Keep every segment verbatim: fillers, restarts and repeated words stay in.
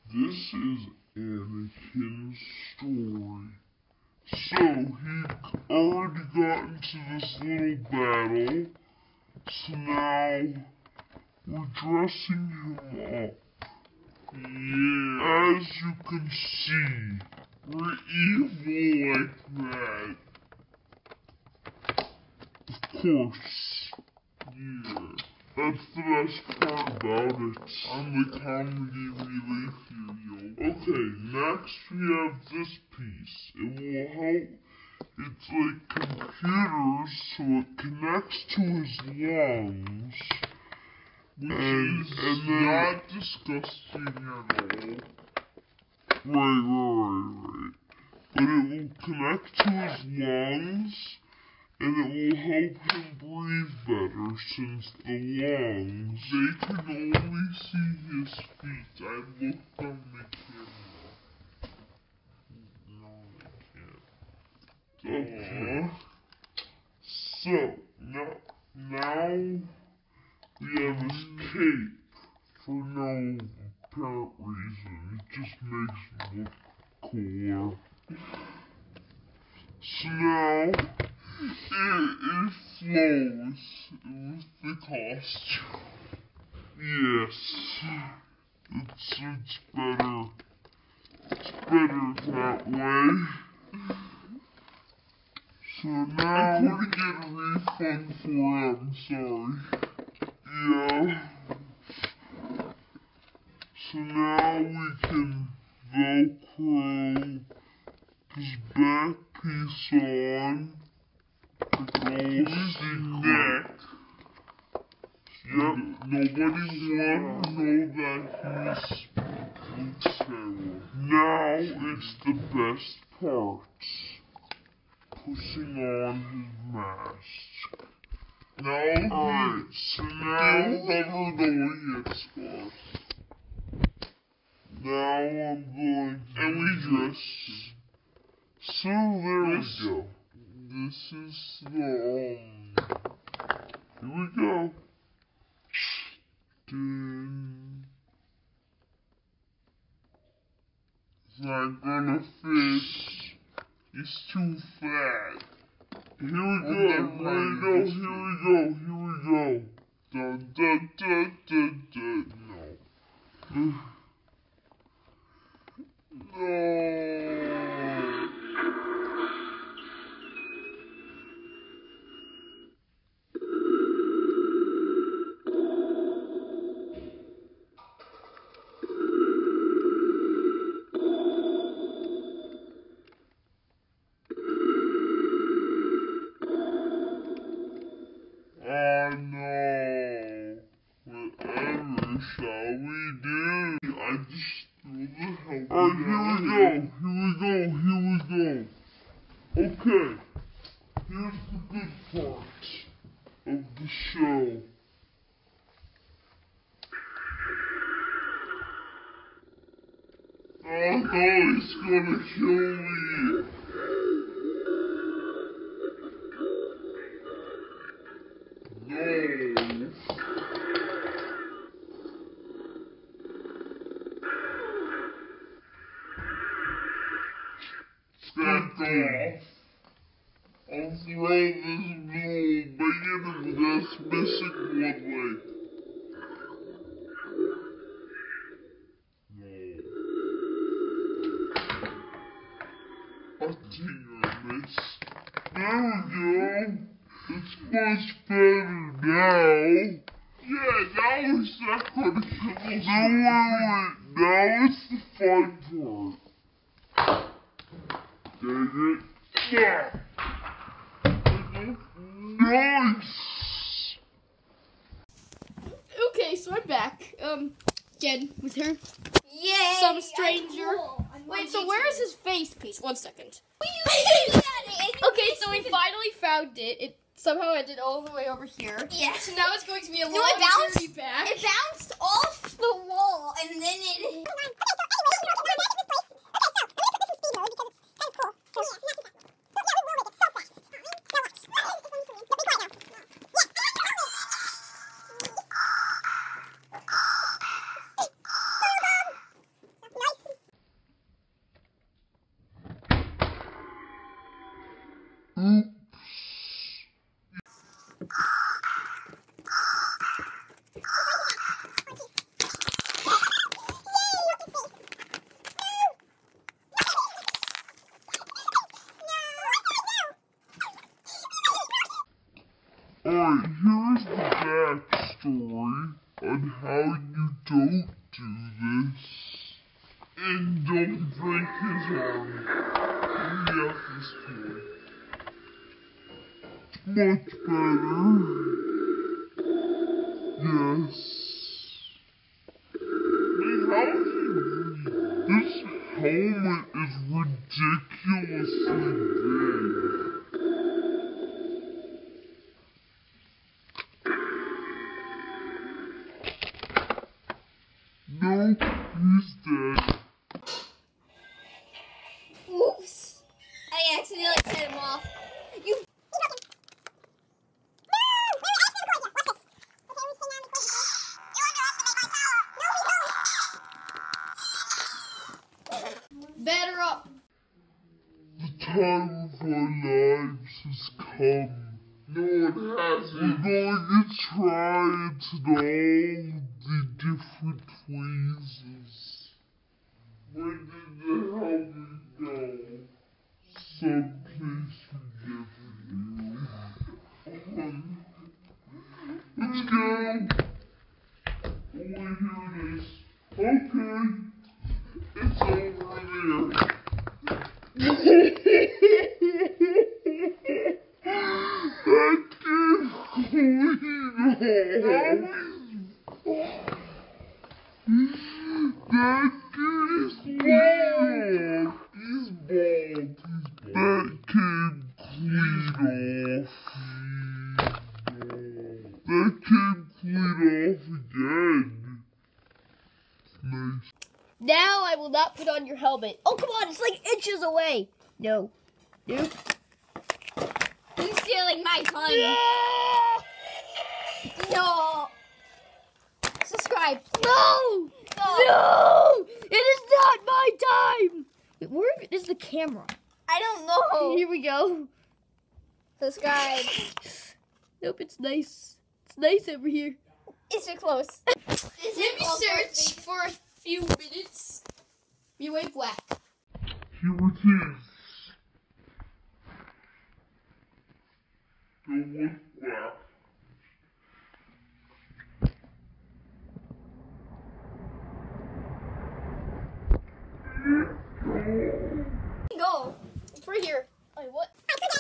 This is Anakin's story. So, he already got into this little battle, so now we're dressing him up. Yeah. As you can see, we're evil like that. Of course. Yeah. That's the best part about it. I'm the comedy relief here, yo. Okay, next we have this piece. It will help. It's like computers, so it connects to his lungs. Which and, is and then, not disgusting at all. Right, right, right, right. But it will connect to his lungs, and it will help him breathe better, since the lungs, they can only see his feet. I looked on the camera. No, they can't. Okay. So, now, now, we have his cape, for no apparent reason. It just makes him look cooler. So now, it, it flows with the costume. Yes, it's, it's better. It's better that way. So now, I couldn't get a refund for it, I'm sorry. Yeah. So now we can Velcro his back piece on. His neck. Yep. Nobody wants to know that he's Luke Skywalker. Now it's the best part. Pushing on his mask. No, alright, so now hover the weird spot. Now I'm going to and we just so there this, we go. This is the um here we go. Dun. It's not gonna fit. It's too fat. Here we go, here we go, here we go, here we go. Dun dun dun dun dun. No. No. Oh no. Whatever shall we do? I just threw the helmet. Alright, here we go. Here we go. Here we go. Okay. Here's the good part of the show. Oh no, he's gonna kill me. No. Back off. I'll throw this little bacon that's missing one leg. No. I think I missed. There we go. It's much better now. Yeah, now it's not gonna kill us. No, wait, wait. Now it's the fun part. Dang it. Yeah. Nice. Okay, so I'm back. Um, Jen with her. Yay! Some stranger. Cool. Wait, so where is his face piece? One second. Okay, Okay, so we finally found it. It somehow ended all the way over here. Yeah. So now it's going to be a No, long it bounced, journey back. It bounced off the wall, and then it... on how you don't do this. And don't break his arm. He has this toy. Much better. Yes. Man, how is he breathing? This helmet is ridiculously big. Nope, he's dead. Oops. I accidentally set him off. You. Better up. The time of our lives has come. No, it hasn't. We're going to try it in all the different phases. Where did the helmet go? Someplace we never knew. Um, let's go. Oh, wait, here it is. Okay. It's over there. That kid clean off. That kid is clean off. He's bald. That kid clean off. That kid clean off again. Nice. Now I will not put on your helmet. Oh, come on. It's like inches away. No. Nope. He's stealing my time. No! No. Subscribe. No! No. No! It is not my time! Wait, where is the camera? I don't know. Here we go. Subscribe. Nope, it's nice. It's nice over here. It's too close. Let me search for a few minutes. You went black. Here it is. Go with black. Go. It's right here. Wait, what?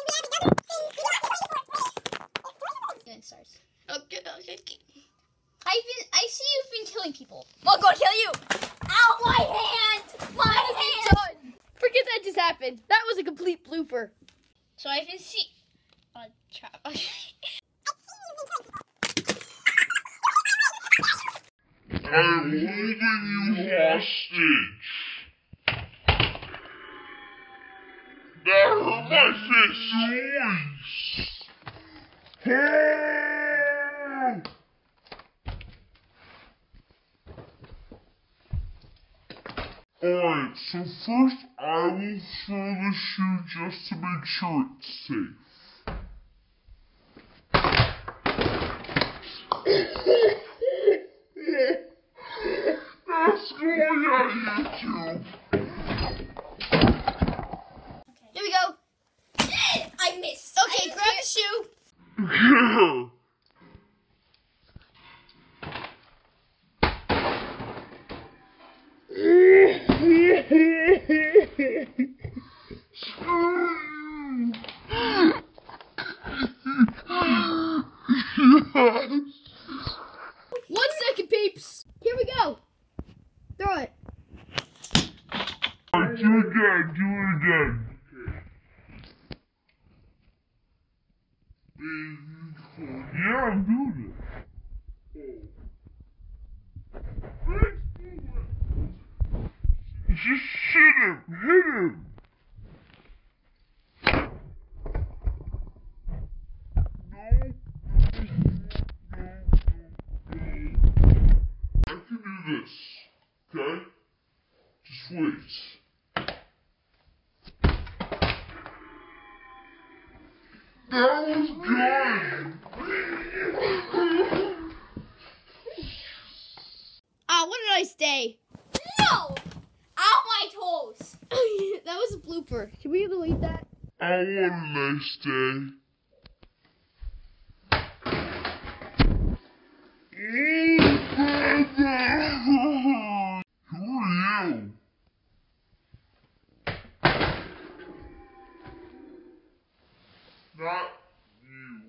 Then it starts. Okay, okay, okay. I've been, I see you've been killing people. I'll go kill you. Ow, my hand! My hand! Done. Forget that just happened. That was a complete blooper. So I've been see. Uh, trap. I'm holding you hostage. That hurt my face. Help! Alright, so first I will throw the shoe just to make sure it's safe. That's going at you too. Here we go. I missed. Okay, I grab the shoe. Yeah. One second, peeps. Here we go. Throw it. Alright, do it again, do it again. Yeah, I'm doing it. Just hit him, hit him. I can do this, okay? Just wait. That was good! Ah, what a nice day. No! Ow, my toes! That was a blooper. Can we delete that? I want a nice day. Mm. Who are you? Not you.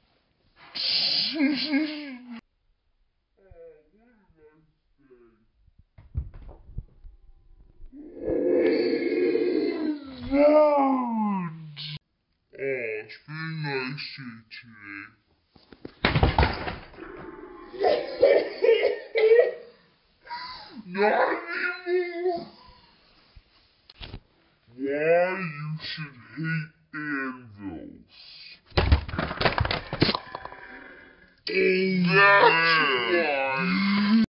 Oh, what did I say? Oh, it's been nice to you today. Not anymore. Why you should hate anvils. Oh, that's